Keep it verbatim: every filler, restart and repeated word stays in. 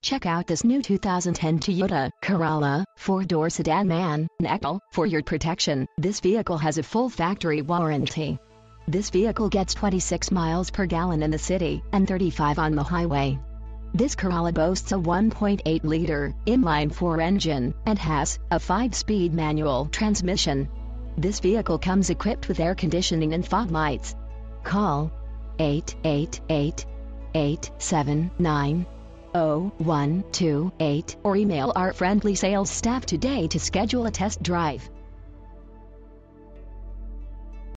Check out this new two thousand ten Toyota Corolla four door Sedan man, Natl. For your protection, this vehicle has a full factory warranty. This vehicle gets twenty-six miles per gallon in the city and thirty-five on the highway. This Corolla boasts a one point eight liter inline-four engine and has a five speed manual transmission. This vehicle comes equipped with air conditioning and fog lights. Call eight eight eight, eight seven nine, zero one two eight or email our friendly sales staff today to schedule a test drive.